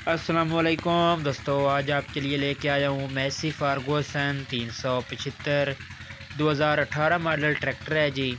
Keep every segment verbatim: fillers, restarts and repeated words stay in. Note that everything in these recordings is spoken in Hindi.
अस्सलामुअलैकुम दोस्तों, आज आपके लिए लेके आया हूँ मैसी फार्गूसन तीन सौ पचहत्तर दो हज़ार अठारह मॉडल ट्रैक्टर है जी।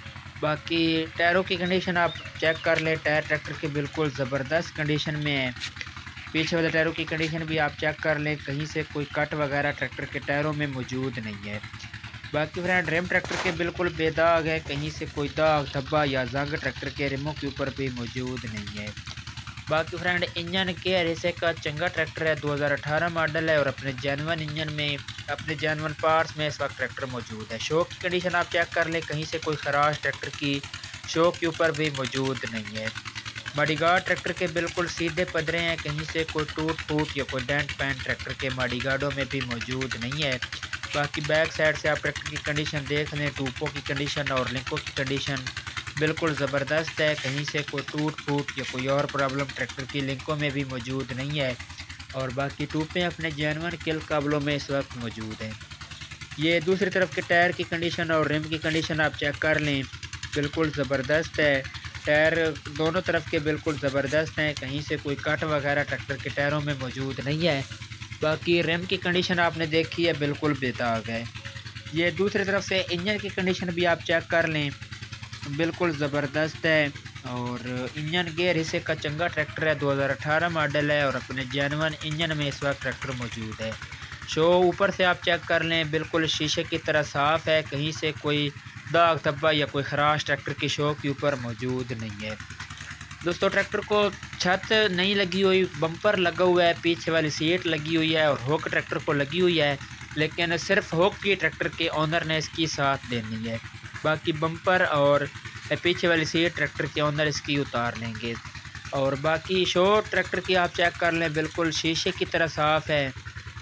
बाकी टायरों की कंडीशन आप चेक कर लें, टायर ट्रैक्टर की बिल्कुल ज़बरदस्त कंडीशन में है। पीछे वाले टायरों की कंडीशन भी आप चेक कर लें, कहीं से कोई कट वगैरह ट्रैक्टर के टायरों में मौजूद नहीं है। बाकी फ्रेंड रिम ट्रैक्टर के बिल्कुल बेदाग है, कहीं से कोई दाग धब्बा या जंग ट्रैक्टर के रिमों के ऊपर भी मौजूद नहीं है। बाकी फ्रेंड इंजन केयर हिस्से का चंगा ट्रैक्टर है, दो हज़ार अठारह मॉडल है और अपने जेनवन इंजन में अपने जेनवन पार्ट्स में इस वक्त ट्रैक्टर मौजूद है। शॉक की कंडीशन आप चेक कर लें, कहीं से कोई खराश ट्रैक्टर की शॉक के ऊपर भी मौजूद नहीं है। मॉडिगार्ड ट्रैक्टर के बिल्कुल सीधे पदरे हैं, कहीं से कोई टूट फूट या कोई डेंट पैंट ट्रैक्टर के मॉडिगार्डों में भी मौजूद नहीं है। बाकी बैक साइड से आप ट्रैक्टर की कंडीशन देख लें, टूपों की कंडीशन और लिंकों की कंडीशन बिल्कुल ज़बरदस्त है, कहीं से कोई टूट फूट या कोई और प्रॉब्लम ट्रैक्टर की लिंकों में भी मौजूद नहीं है। और बाकी टूपें अपने जेनवन किल काबलों में इस वक्त मौजूद हैं। ये दूसरी तरफ के टायर की कंडीशन और रिम की कंडीशन आप चेक कर लें, बिल्कुल ज़बरदस्त है। टायर दोनों तरफ के बिल्कुल ज़बरदस्त हैं, कहीं से कोई कट वगैरह ट्रैक्टर के टायरों में मौजूद नहीं है। बाकी रिम की कंडीशन आपने देखी है, बिल्कुल बेदाग है। ये दूसरी तरफ से इंजन की कंडीशन भी आप चेक कर लें, बिल्कुल ज़बरदस्त है। और इंजन गेयर हिस्से का चंगा ट्रैक्टर है, दो हज़ार अठारह मॉडल है और अपने जेनवन इंजन में इस वक्त ट्रैक्टर मौजूद है। शो ऊपर से आप चेक कर लें, बिल्कुल शीशे की तरह साफ़ है, कहीं से कोई दाग धब्बा या कोई खराश ट्रैक्टर की शो के ऊपर मौजूद नहीं है। दोस्तों ट्रैक्टर को छत नहीं लगी हुई, बम्पर लगा हुआ है, पीछे वाली सीट लगी हुई है और हुक ट्रैक्टर को लगी हुई है, लेकिन सिर्फ हुक की ट्रैक्टर के ओनर ने इसकी साथ देनी है। बाकी बम्पर और पीछे वाली सीट ट्रैक्टर के ओनर इसकी उतार लेंगे। और बाकी शो ट्रैक्टर की आप चेक कर लें, बिल्कुल शीशे की तरह साफ़ है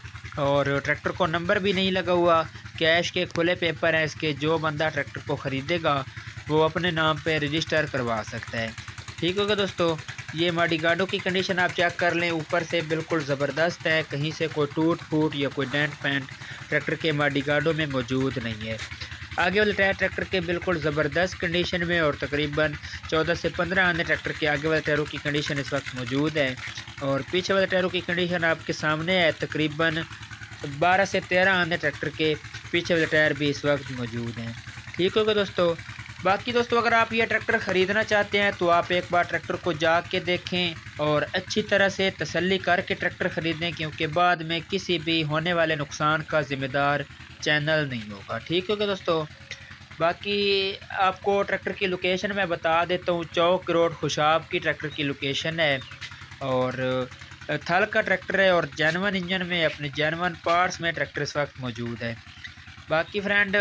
और ट्रैक्टर को नंबर भी नहीं लगा हुआ, कैश के खुले पेपर हैं इसके। जो बंदा ट्रैक्टर को ख़रीदेगा वो अपने नाम पे रजिस्टर करवा सकता है। ठीक होगा दोस्तों, ये मॉडिगार्डों की कंडीशन आप चेक कर लें, ऊपर से बिल्कुल ज़बरदस्त है, कहीं से कोई टूट फूट या कोई डेंट पैंट ट्रैक्टर के मॉडिगार्डों में मौजूद नहीं है। आगे वाले टायर ट्रैक्टर के बिल्कुल ज़बरदस्त कंडीशन में और तकरीबन चौदह से पंद्रह आने ट्रैक्टर के आगे वाले टायरों की कंडीशन इस वक्त मौजूद है। और पीछे वाले टायरों की कंडीशन आपके सामने है, तकरीबन बारह से तेरह आने ट्रैक्टर के पीछे वाले टायर भी इस वक्त मौजूद हैं। ठीक होगा दोस्तों। बाकी दोस्तों अगर आप ये ट्रैक्टर ख़रीदना चाहते हैं तो आप एक बार ट्रैक्टर को जा के देखें और अच्छी तरह से तसल्ली करके ट्रैक्टर ख़रीदें, क्योंकि बाद में किसी भी होने वाले नुकसान का ज़िम्मेदार चैनल नहीं होगा। ठीक होगा दोस्तों। बाकी आपको ट्रैक्टर की लोकेशन मैं बता देता हूँ, चौक रोड खुशाब की ट्रैक्टर की लोकेशन है और थल का ट्रैक्टर है और जेनवन इंजन में अपने जेनवन पार्ट्स में ट्रैक्टर इस वक्त मौजूद है। बाकी फ्रेंड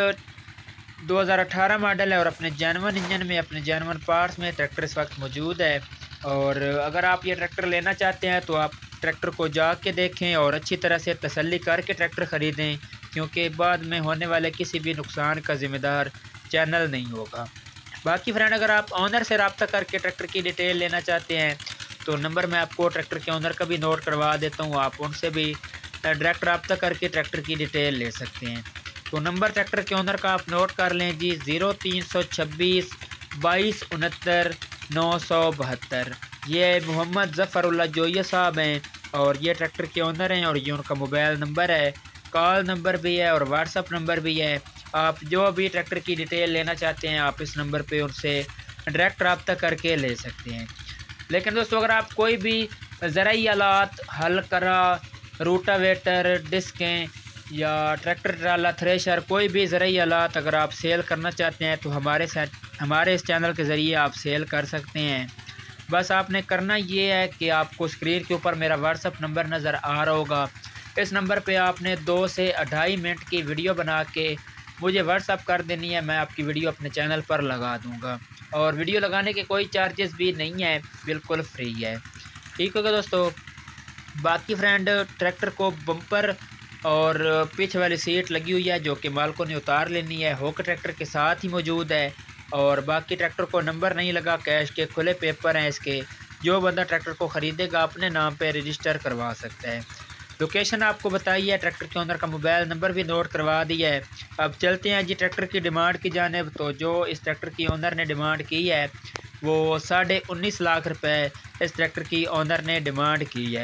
दो हज़ार अठारह मॉडल है और अपने जेनवन इंजन में अपने जेनवन पार्ट्स में ट्रैक्टर इस वक्त मौजूद है। और अगर आप ये ट्रैक्टर लेना चाहते हैं तो आप ट्रैक्टर को जा के देखें और अच्छी तरह से तसल्ली करके ट्रैक्टर ख़रीदें, क्योंकि बाद में होने वाले किसी भी नुकसान का ज़िम्मेदार चैनल नहीं होगा। बाकी फ्रेंड अगर आप ऑनर से रब्ता करके ट्रैक्टर की डिटेल लेना चाहते हैं तो नंबर मैं आपको ट्रैक्टर के ऑनर का भी नोट करवा देता हूँ, आप उनसे भी डायरेक्ट रब्ता करके ट्रैक्टर की डिटेल ले सकते हैं। तो नंबर ट्रैक्टर के ओनर का आप नोट कर लें जी, ज़ीरो तीन सौ छब्बीस बाईस उनहत्तर नौ सौ बहत्तर। ये मोहम्मद ज़फ़रुल्लाह जोया साहब हैं और ये ट्रैक्टर के ओनर हैं और ये उनका मोबाइल नंबर है, कॉल नंबर भी है और व्हाट्सअप नंबर भी है। आप जो भी ट्रैक्टर की डिटेल लेना चाहते हैं आप इस नंबर पे उनसे डायरेक्ट रब्ता करके ले सकते हैं। लेकिन दोस्तों अगर आप कोई भी ज़राई आलात, हल करा, रोटावेटर, डिस्कें या ट्रैक्टर ट्राला, थ्रेशर, कोई भी ज़राई आलात अगर आप सेल करना चाहते हैं तो हमारे साथ हमारे इस चैनल के ज़रिए आप सेल कर सकते हैं। बस आपने करना ये है कि आपको स्क्रीन के ऊपर मेरा व्हाट्सअप नंबर नज़र आ रहा होगा, इस नंबर पे आपने दो से अढ़ाई मिनट की वीडियो बना के मुझे व्हाट्सअप कर देनी है, मैं आपकी वीडियो अपने चैनल पर लगा दूँगा और वीडियो लगाने के कोई चार्जेस भी नहीं है, बिल्कुल फ्री है। ठीक होगा दोस्तों। बाकी फ्रेंड ट्रैक्टर को बम्पर और पीछे वाली सीट लगी हुई है जो कि मालिकों ने उतार लेनी है, हुक ट्रैक्टर के साथ ही मौजूद है और बाकी ट्रैक्टर को नंबर नहीं लगा, कैश के खुले पेपर हैं इसके। जो बंदा ट्रैक्टर को ख़रीदेगा अपने नाम पे रजिस्टर करवा सकता है। लोकेशन आपको बताई है, ट्रैक्टर के ओनर का मोबाइल नंबर भी नोट करवा दिया है। अब चलते हैं जी ट्रैक्टर की डिमांड की जानिब। तो जो इस ट्रैक्टर की ओनर ने डिमांड की है वो साढ़े उन्नीस लाख रुपए इस ट्रैक्टर की ओनर ने डिमांड की है।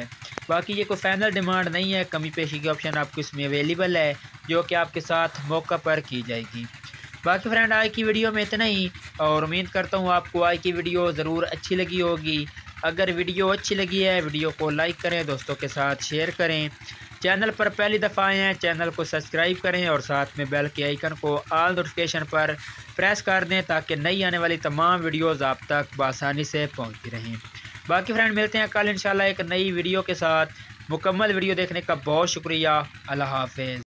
बाकी ये कोई फाइनल डिमांड नहीं है, कमी पेशी की ऑप्शन आपको इसमें अवेलेबल है जो कि आपके साथ मौका पर की जाएगी। बाकी फ्रेंड आज की वीडियो में इतना ही, और उम्मीद करता हूँ आपको आज की वीडियो ज़रूर अच्छी लगी होगी। अगर वीडियो अच्छी लगी है वीडियो को लाइक करें, दोस्तों के साथ शेयर करें। चैनल पर पहली दफ़ा आए हैं चैनल को सब्सक्राइब करें और साथ में बेल के आइकन को ऑल नोटिफिकेशन पर प्रेस कर दें ताकि नई आने वाली तमाम वीडियोज़ आप तक बआसानी से पहुँचती रहें। बाकी फ्रेंड मिलते हैं कल इंशाल्लाह एक नई वीडियो के साथ। मुकम्मल वीडियो देखने का बहुत शुक्रिया। अल्लाह हाफ़िज़।